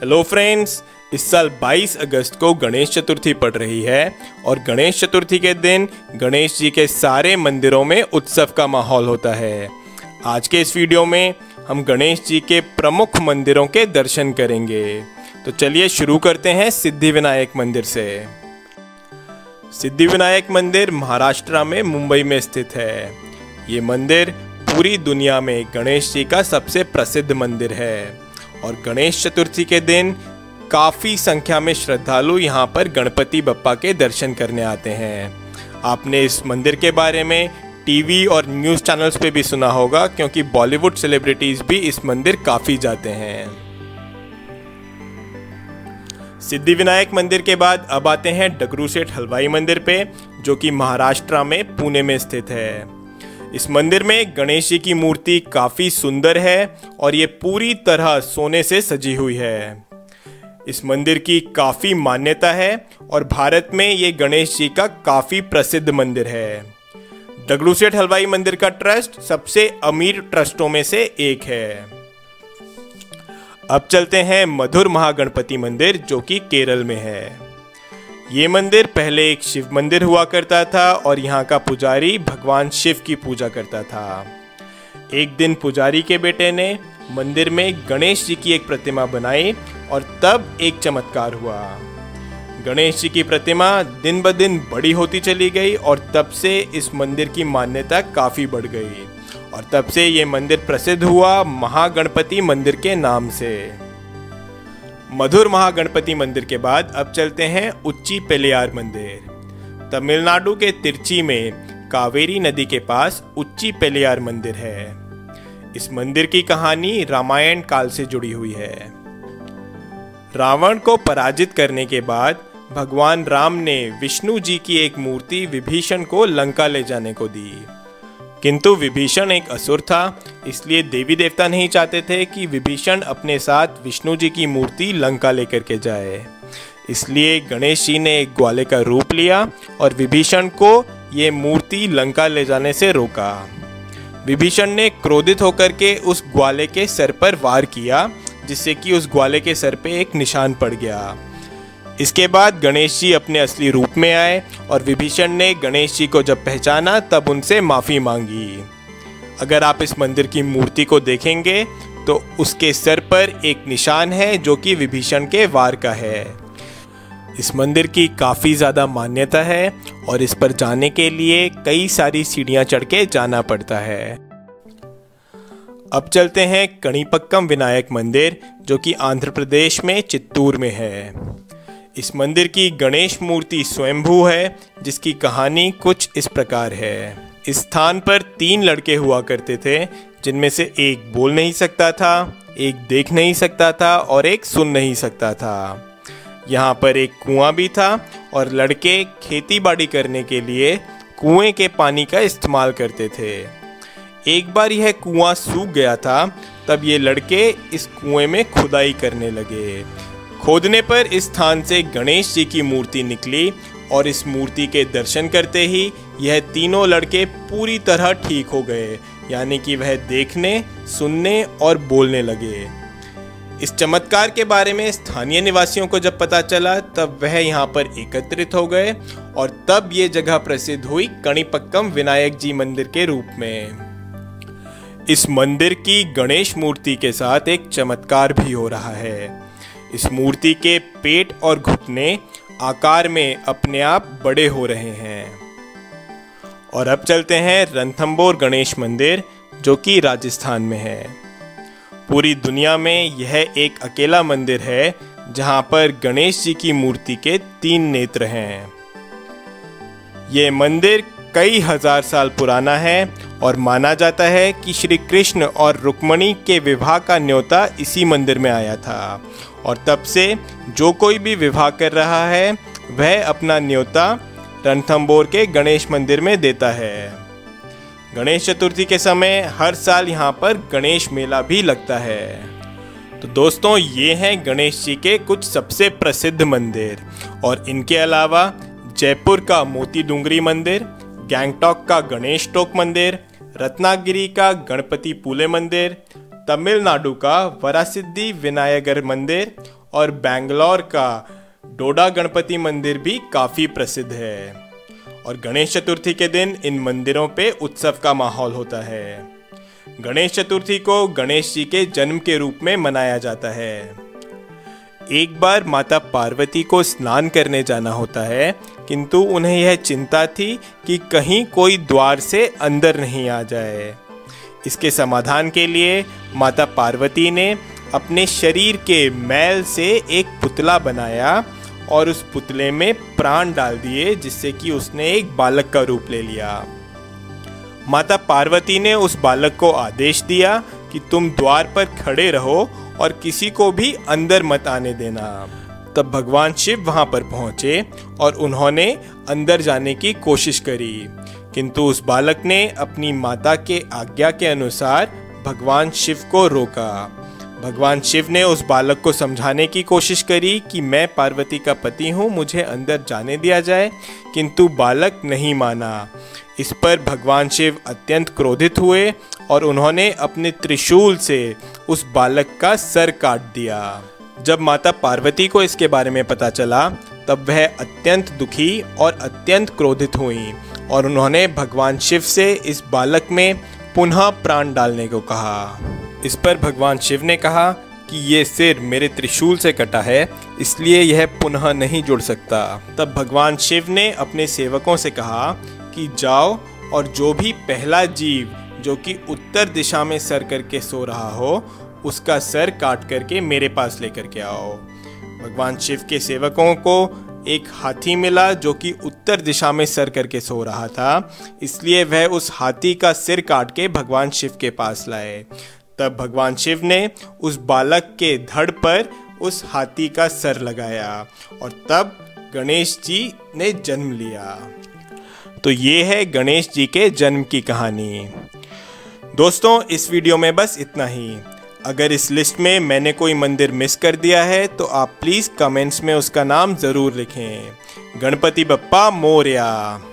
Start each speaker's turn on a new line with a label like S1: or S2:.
S1: Hello friends, इस साल 22 अगस्त को गणेश चतुर्थी पड़ रही है और गणेश चतुर्थी के दिन गणेश जी के सारे मंदिरों में उत्सव का माहौल होता है। आज के इस वीडियो में हम गणेश जी के प्रमुख मंदिरों के दर्शन करेंगे। तो चलिए शुरू करते हैं सिद्धिविनायक मंदिर से। सिद्धिविनायक मंदिर महाराष्ट्र में मुंबई में स्थित है। ये मंदिर पूरी दुनिया में गणेश जी का सबसे प्रसिद्ध मंदिर है और गणेश चतुर्थी के दिन काफ़ी संख्या में श्रद्धालु यहाँ पर गणपति बप्पा के दर्शन करने आते हैं। आपने इस मंदिर के बारे में टीवी और न्यूज़ चैनल्स पे भी सुना होगा, क्योंकि बॉलीवुड सेलिब्रिटीज़ भी इस मंदिर काफ़ी जाते हैं। सिद्धिविनायक मंदिर के बाद अब आते हैं डगरूशेठ हलवाई मंदिर पे, जो कि महाराष्ट्र में पुणे में स्थित है। इस मंदिर में गणेश जी की मूर्ति काफ़ी सुंदर है और ये पूरी तरह सोने से सजी हुई है। इस मंदिर की काफ़ी मान्यता है और भारत में ये गणेश जी का काफ़ी प्रसिद्ध मंदिर है। डगरूशेठ हलवाई मंदिर का ट्रस्ट सबसे अमीर ट्रस्टों में से एक है। अब चलते हैं मधुर महागणपति मंदिर, जो कि केरल में है। ये मंदिर पहले एक शिव मंदिर हुआ करता था और यहाँ का पुजारी भगवान शिव की पूजा करता था। एक दिन पुजारी के बेटे ने मंदिर में गणेश जी की एक प्रतिमा बनाई और तब एक चमत्कार हुआ। गणेश जी की प्रतिमा दिन ब दिन बड़ी होती चली गई और तब से इस मंदिर की मान्यता काफ़ी बढ़ गई और तब से ये मंदिर प्रसिद्ध हुआ महागणपति मंदिर के नाम से। मधुर महागणपति मंदिर के बाद अब चलते हैं उच्ची पेलियार मंदिर। तमिलनाडु के तिरुची में कावेरी नदी के पास उच्ची पेलियार मंदिर है। इस मंदिर की कहानी रामायण काल से जुड़ी हुई है। रावण को पराजित करने के बाद भगवान राम ने विष्णु जी की एक मूर्ति विभीषण को लंका ले जाने को दी, किंतु विभीषण एक असुर था, इसलिए देवी देवता नहीं चाहते थे कि विभीषण अपने साथ विष्णु जी की मूर्ति लंका लेकर के जाए। इसलिए गणेश जी ने एक ग्वाले का रूप लिया और विभीषण को ये मूर्ति लंका ले जाने से रोका। विभीषण ने क्रोधित होकर के उस ग्वाले के सर पर वार किया, जिससे कि उस ग्वाले के सर पे एक निशान पड़ गया। इसके बाद गणेश जी अपने असली रूप में आए और विभीषण ने गणेश जी को जब पहचाना तब उनसे माफ़ी मांगी। अगर आप इस मंदिर की मूर्ति को देखेंगे तो उसके सर पर एक निशान है जो कि विभीषण के वार का है। इस मंदिर की काफ़ी ज़्यादा मान्यता है और इस पर जाने के लिए कई सारी सीढ़ियाँ चढ़ के जाना पड़ता है। अब चलते हैं कणिपक्कम विनायक मंदिर, जो कि आंध्र प्रदेश में चित्तूर में है। इस मंदिर की गणेश मूर्ति स्वयंभू है, जिसकी कहानी कुछ इस प्रकार है। इस स्थान पर 3 लड़के हुआ करते थे, जिनमें से एक बोल नहीं सकता था, एक देख नहीं सकता था और एक सुन नहीं सकता था। यहाँ पर एक कुआं भी था और लड़के खेती बाड़ी करने के लिए कुएं के पानी का इस्तेमाल करते थे। एक बार यह कुआं सूख गया था, तब ये लड़के इस कुएं में खुदाई करने लगे। खोदने पर इस स्थान से गणेश जी की मूर्ति निकली और इस मूर्ति के दर्शन करते ही यह तीनों लड़के पूरी तरह ठीक हो गए, यानी कि वह देखने, सुनने और बोलने लगे। इस चमत्कार के बारे में स्थानीय निवासियों को जब पता चला तब वह यहाँ पर एकत्रित हो गए और तब ये जगह प्रसिद्ध हुई कणिपक्कम विनायक जी मंदिर के रूप में। इस मंदिर की गणेश मूर्ति के साथ एक चमत्कार भी हो रहा है। इस मूर्ति के पेट और घुटने आकार में अपने आप बड़े हो रहे हैं। और अब चलते हैं रणथंबोर गणेश मंदिर, जो कि राजस्थान में है। पूरी दुनिया में यह एक अकेला मंदिर है जहां पर गणेश जी की मूर्ति के 3 नेत्र हैं। ये मंदिर कई हजार साल पुराना है और माना जाता है कि श्री कृष्ण और रुक्मणी के विवाह का न्योता इसी मंदिर में आया था और तब से जो कोई भी विवाह कर रहा है वह अपना न्योता रणथंबोर के गणेश मंदिर में देता है। गणेश चतुर्थी के समय हर साल यहाँ पर गणेश मेला भी लगता है। तो दोस्तों, ये हैं गणेश जी के कुछ सबसे प्रसिद्ध मंदिर और इनके अलावा जयपुर का मोती डूंगरी मंदिर, गैंगटॉक का गणेश टोक मंदिर, रत्नागिरी का गणपति पुले मंदिर, तमिलनाडु का वरासिद्धि विनायगर मंदिर और बेंगलोर का डोडा गणपति मंदिर भी काफ़ी प्रसिद्ध है। और गणेश चतुर्थी के दिन इन मंदिरों पे उत्सव का माहौल होता है। गणेश चतुर्थी को गणेश जी के जन्म के रूप में मनाया जाता है। एक बार माता पार्वती को स्नान करने जाना होता है, किंतु उन्हें यह चिंता थी कि कहीं कोई द्वार से अंदर नहीं आ जाए। इसके समाधान के लिए माता पार्वती ने अपने शरीर के मैल से एक पुतला बनाया और उस पुतले में प्राण डाल दिए, जिससे कि उसने एक बालक का रूप ले लिया। माता पार्वती ने उस बालक को आदेश दिया कि तुम द्वार पर खड़े रहो और किसी को भी अंदर मत आने देना। तब भगवान शिव वहां पर पहुंचे और उन्होंने अंदर जाने की कोशिश करी, किंतु उस बालक ने अपनी माता के आज्ञा के अनुसार भगवान शिव को रोका। भगवान शिव ने उस बालक को समझाने की कोशिश करी कि मैं पार्वती का पति हूँ, मुझे अंदर जाने दिया जाए, किंतु बालक नहीं माना। इस पर भगवान शिव अत्यंत क्रोधित हुए और उन्होंने अपने त्रिशूल से उस बालक का सर काट दिया। जब माता पार्वती को इसके बारे में पता चला, तब वह अत्यंत दुखी और अत्यंत क्रोधित हुई और उन्होंने भगवान शिव से इस बालक में पुनः प्राण डालने को कहा। इस पर भगवान शिव ने कहा कि ये सिर मेरे त्रिशूल से कटा है, इसलिए यह पुनः नहीं जुड़ सकता। तब भगवान शिव ने अपने सेवकों से कहा कि जाओ और जो भी पहला जीव जो कि उत्तर दिशा में सर करके सो रहा हो, उसका सर काट करके मेरे पास लेकर के आओ। भगवान शिव के सेवकों को एक हाथी मिला जो कि उत्तर दिशा में सर करके सो रहा था, इसलिए वह उस हाथी का सिर काट के भगवान शिव के पास लाए। तब भगवान शिव ने उस बालक के धड़ पर उस हाथी का सर लगाया और तब गणेश जी ने जन्म लिया। तो ये है गणेश जी के जन्म की कहानी। दोस्तों, इस वीडियो में बस इतना ही। अगर इस लिस्ट में मैंने कोई मंदिर मिस कर दिया है तो आप प्लीज़ कमेंट्स में उसका नाम ज़रूर लिखें। गणपति बप्पा मोरया।